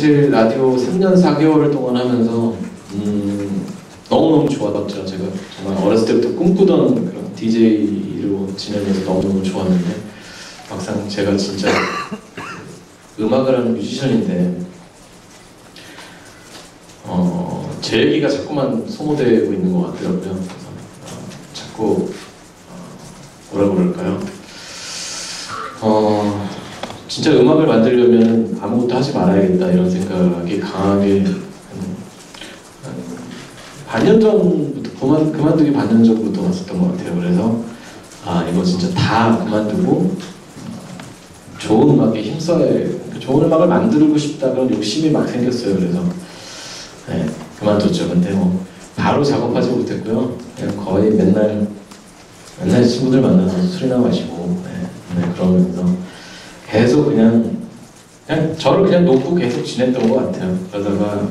사실 라디오 3년 4개월을 동안 하면서 너무너무 좋았죠. 제가 정말 어렸을 때부터 꿈꾸던 그런 DJ로 지내면서 너무너무 좋았는데 막상 제가 진짜 음악을 하는 뮤지션인데 제 얘기가 자꾸만 소모되고 있는 것 같더라고요. 그래서 자꾸 뭐라 그럴까요? 진짜 음악을 만들려면 아무것도 하지 말아야겠다 이런 생각이 강하게 반년 전부터 그만두기 반년 전부터 왔었던 것 같아요. 그래서 이거 진짜 다 그만두고 좋은 음악에 힘써야 좋은 음악을 만들고 싶다 그런 욕심이 막 생겼어요. 그래서 네, 그만뒀죠. 근데 뭐 바로 작업하지 못했고요. 그냥 거의 맨날 친구들 만나서 술이나 마시고 그러면서 계속 그냥 저를 그냥 놓고 계속 지냈던 것 같아요. 그러다가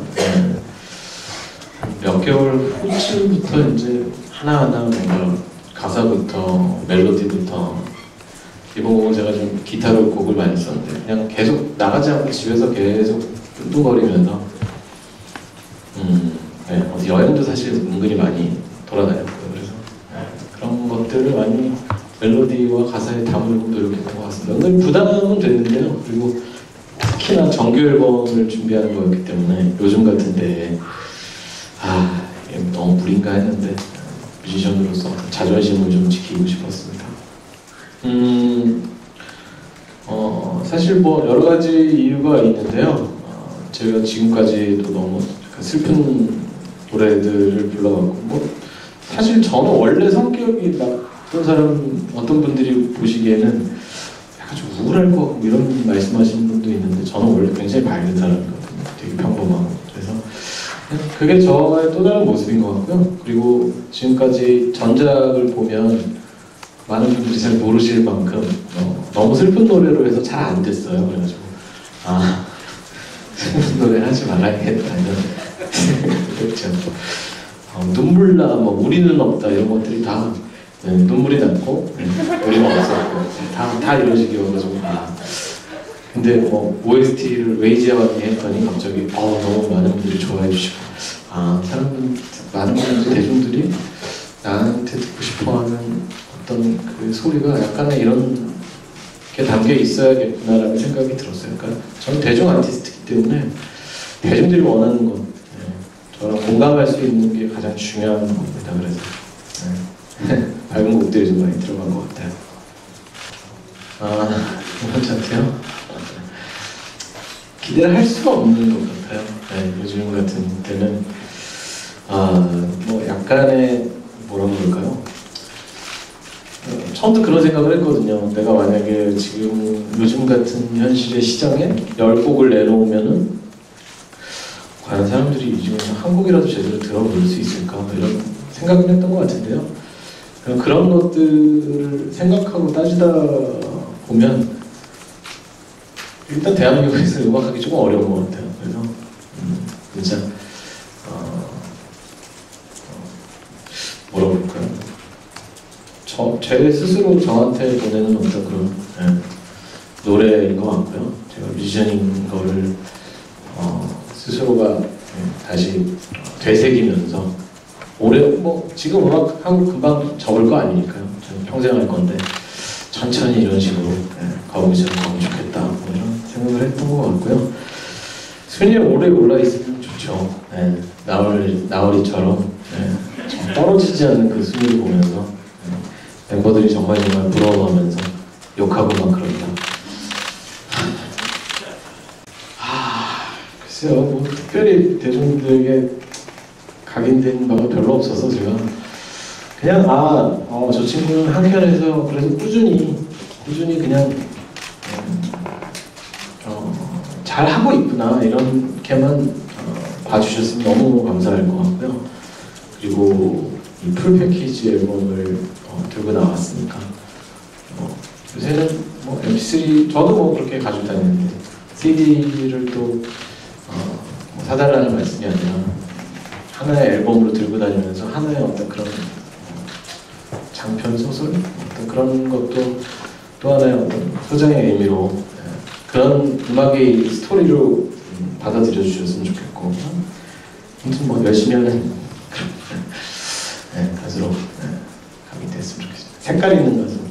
몇 개월 후쯤부터 이제 하나하나 뭔가 가사부터 멜로디부터 이번 곡은 제가 좀 기타로 곡을 많이 썼는데 그냥 계속 나가지 않고 집에서 계속 뚱뚱거리면서 어디 여행도 사실 은근히 많이 돌아다녔고요. 그래서 그런 것들을 많이 멜로디와 가사에 담으려고 노력했던 것 같습니다. 은근히 부담은 됐는데요. 그리고 특히나 정규 앨범을 준비하는 거였기 때문에 요즘 같은 때에 이게 너무 무리인가 했는데 뮤지션으로서 자존심을 좀 지키고 싶었습니다. 사실 뭐 여러 가지 이유가 있는데요. 제가 지금까지도 너무 슬픈 노래들을 불러왔고 뭐 사실 저는 원래 성격이 어떤 분들이 보시기에는 약간 좀 우울할 것 같고 이런 말씀하시는 분도 있는데 저는 원래 굉장히 밝은 사람이거든요. 되게 평범하고 그래서 그게 저의 또 다른 모습인 것 같고요. 그리고 지금까지 전작을 보면 많은 분들이 잘 모르실 만큼 너무 슬픈 노래로 해서 잘 안 됐어요. 그래가지고 슬픈 노래 하지 말아야겠다 이런 그렇죠. 눈물나 뭐 우리는 없다 이런 것들이 다 눈물이 났고 우리는 없었고 다 이런 식이어가지고 근데 뭐 OST를 웨이지아와 했더니 갑자기 너무 많은 분들이 좋아해 주시고 많은 분들 대중들이 나한테 듣고 싶어하는 어떤 그 소리가 약간의 이런 게 담겨 있어야겠구나라는 생각이 들었어요. 그러니까 저는 대중 아티스트이기 때문에 대중들이 원하는 것 저랑 공감할 수 있는 게 가장 중요한 겁니다. 그래서 밝은 곡들이 좀 많이 들어간 것 같아요. 괜찮대요. 기대를 할 수가 없는 것 같아요. 요즘 같은 때는 뭐 약간의 뭐라 그럴까요? 처음부터 그런 생각을 했거든요. 내가 만약에 지금 요즘 같은 현실의 시장에 10곡을 내놓으면은 과연 사람들이 이 중에서 한 곡이라도 제대로 들어볼 수 있을까? 이런 생각을 했던 것 같은데요. 그런 것들을 생각하고 따지다 보면 일단 대한민국에서 음악하기 조금 어려운 것 같아요. 그래서 진짜 뭐라 그럴까요? 제 스스로 저한테 보내는 어떤 그런 노래인 것 같고요. 제가 뮤지션인 거를 스스로가 다시 되새기면서 지금 음악 한국 금방 접을 거 아니니까요. 저는 평생 할 건데 천천히 이런 식으로 거북이처럼 가면 좋겠다 뭐 이런 생각을 했던 것 같고요. 순위에 오래 올라 있으면 좋죠. 나얼이처럼 떨어지지 않는 그 순위를 보면서 멤버들이 정말 부러워하면서 욕하고 막 그런다. 글쎄요, 뭐 특별히 대중들에게 각인된 바가 별로 없어서 제가 그냥 저 친구는 한켠에서 그래도 꾸준히 그냥 잘 하고 있구나 이렇게만 봐주셨으면 너무 감사할 것 같고요. 그리고 이 풀 패키지 앨범을 들고 나왔으니까 요새는 뭐 MP3 저도 뭐 그렇게 가지고 다니는데 CD를 또 사달라는 말씀이 아니라 하나의 앨범으로 들고 다니면서 하나의 어떤 그런 장편 소설 어떤 그런 것도 또 하나의 어떤 소장의 의미로 그런 음악의 스토리로 좀 받아들여 주셨으면 좋겠고, 아무튼 뭐 열심히 하는 네, 가수로 네, 가게 됐으면 좋겠습니다. 색깔 있는 가수.